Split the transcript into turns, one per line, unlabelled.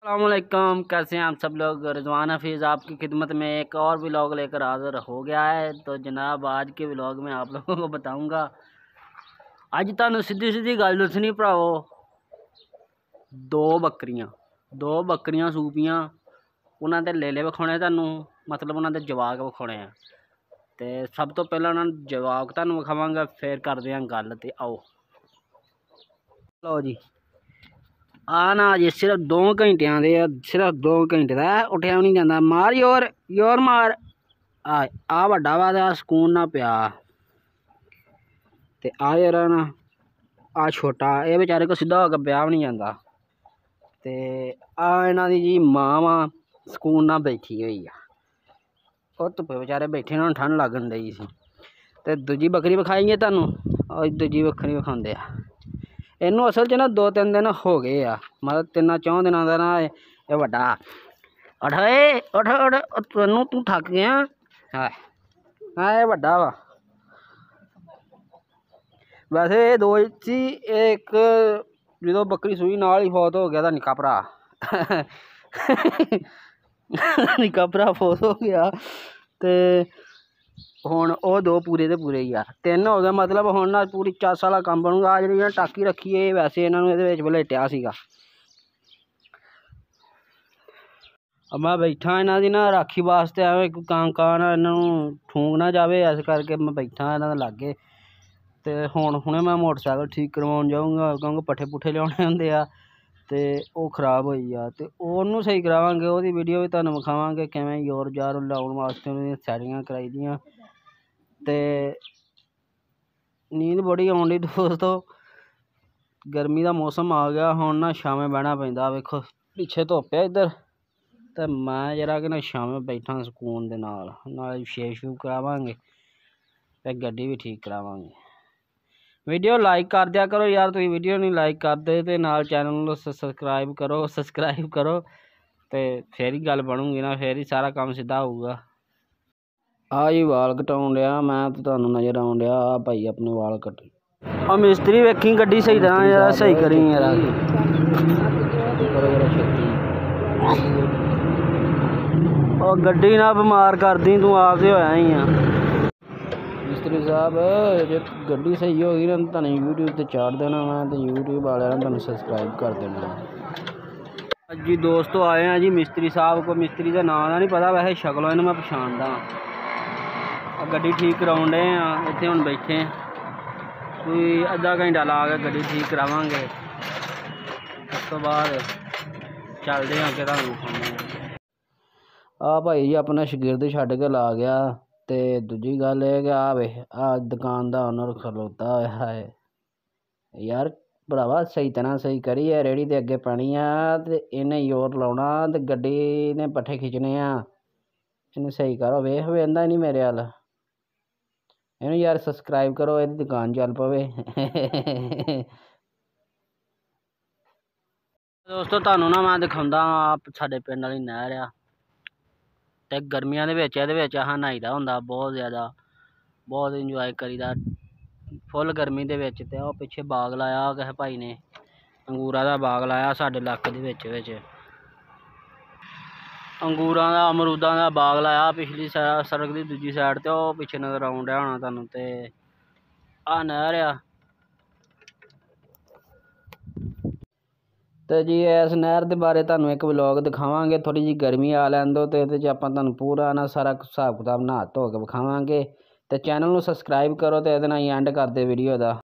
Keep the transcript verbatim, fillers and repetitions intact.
अस्सलामुअलैकुम, कैसे हैं आप सब लोग। रिजवान हफीज़ आपकी खिदमत में एक और व्लॉग लेकर हाज़िर हो गया है। तो जनाब आज के व्लॉग में आप लोगों को बताऊंगा, अज तुहानू सीधी सीधी गल दसनी भरावो। दो बकरियां दो बकरियां सूपियां उन्हां दे लेले विखाने तुहानू, मतलब उन्हां दे जवाक विखाने हैं। तो सब तो पहले उन्होंने जवाक तुहानू विखावांगा, फिर करते हैं गल। तो आओ लो जी, आना जी सिर्फ दो घंटिया दे, सिर्फ दो घंटे का उठिया नहीं जाता। मार योर योर मार आ आ वड्डा वा दा सुकून ना पिया। ते आ जरा ना आ छोटा, ये बेचारे को सीधा होकर ब्याह भी नहीं जाता। ते आ इन्हां दी जी मां वा सुकून ना बैठी हुई है, और धुप्पे बेचारे बैठे ना, ठंड लगन डई सी। ते दूजी बकरी विखाई है तुहानू, और दूजी बकरी विखाते हैं। इनू असल च ना दो तीन दिन हो गए आ, मतलब तीन चौं दिनों का ना ये वड्डा उठ उठ उठ तू तू थक गया है। हाँ ये वड्डा वा, वैसे ये दो सी, एक जो बकरी सूई नाल ही फौत हो गया था निक्का भरा निक्का भरा फौत हो गया। ते हुण वो दो पूरे ते पूरे ही आ, तीन हो गए। मतलब हुण ना पूरी चस वाला काम बनूगा। आ जी टाकी रखी है, वैसे इन्होंने ये वलेटिया सीगा। मैं बैठा इन्हों की ना राखी वास्ते, एवं कां कां ना इन्हों ठूंक ना जाए, इस करके मैं बैठा इन्हों के लागे। तो हुण हुणे मैं मोटरसाइकिल ठीक करवाउण जाऊँगा, क्योंकि पट्ठे पुट्ठे लियाने होंदे आ ते वो खराब हो गया। तो ओनू सही करावांगे, ओहदी वीडियो भी तुहानू विखावांगे किवें योर जार लाउण वास्ते उहदियां सैटिंगां कराई दियां। ते नींद बड़ी आउण डी दोस्तों, गर्मी का मौसम आ गया। हुण ना शामें बहना पैंदा, वेखो पिछे धुप्प है इधर। तो मैं जरा कि ना शामें बैठा सुकून दे नाल, नाल शेव शूव करावांगे ते गड्डी भी ठीक करावांगे। वीडियो लाइक कर दिया करो यार, तुसीं वीडियो नहीं लाइक करते। तो नाल चैनल नूं सबसक्राइब करो सबसक्राइब करो, तो फिर ही गल बनूगी ना, फिर ही सारा काम सीधा होऊगा। आ जी वाल कटाउण डिया मैं, तो तुहानू नज़र आउण डिया आ भाई अपने वाल कट। आ मिस्त्री वेखी गड्डी सही तरह यार सही करी यार, और गड्डी ना बमार कर दी तू, आप तो होया ही आ। मिस्त्री साहब जो गड्डी सही होगी ना, तुहानू यूट्यूब ते चाड़ देना मैं, तो यूट्यूब वाले ने तुहानू सबसक्राइब कर देना जी। दोस्तों आए हैं जी मिस्त्री साहब को, मिस्त्री का नाम का नहीं पता, वैसे शक्लों इन्हूं मैं पछाणदा। गड्डी ठीक कराउण डे आ, इत्थे हुण बैठे कोई अद्धा घंटा ला के गड्डी ठीक करावांगे। उस तो बाद चलते हैं कि तुहानू विखाउने आ भाई जी अपना शगिर्द छड्ड के ला गया। तो दूजी गल है कि आ वे आ दुकान का ओनर खलोता होया है यार, भरावा सही तरह सही करी है। रेहड़ी दे अगे पैनी आ, ते इन्हें जोर लाउणा, ते गड्डी ने पट्ठे खिच्चने आ। इन्हें सही करो, वेख वेंदा नहीं मेरे अल। इन्हूं यार सबसक्राइब करो, इहदी दुकान चल पवे दोस्तों तुहानू ना मैं दिखाउंदा साडे पिंड वाली नहर आ। तो गर्मियों के विच इहदे विच अहां नहाईदा हुंदा, बहुत ज़्यादा बहुत इंजॉय करीदा फुल गर्मी दे विच। ते ओह पिछे बाग लाया किसे भाई ने, अंगूरां दा बाग लाया साडे इलाके दे विच विच अंगूरां दा अमरूदां दा बाग लाया पिछली सड़क की दूजी साइड ते, ओह पिछे नज़र आउण डिया होना तुहानू। ते आ नहर आ। तो जी इस नहर के बारे तुहानू एक व्लॉग दिखावांगे, थोड़ी जी गर्मी आ लैन दो, तो इहदे च आपां तुहानू पूरा ना सारा हिसाब किताब नहा धो के विखावांगे। तो चैनल नूं सबसक्राइब करो, तो इहदे नाल ही एंड करदे वीडियो दा।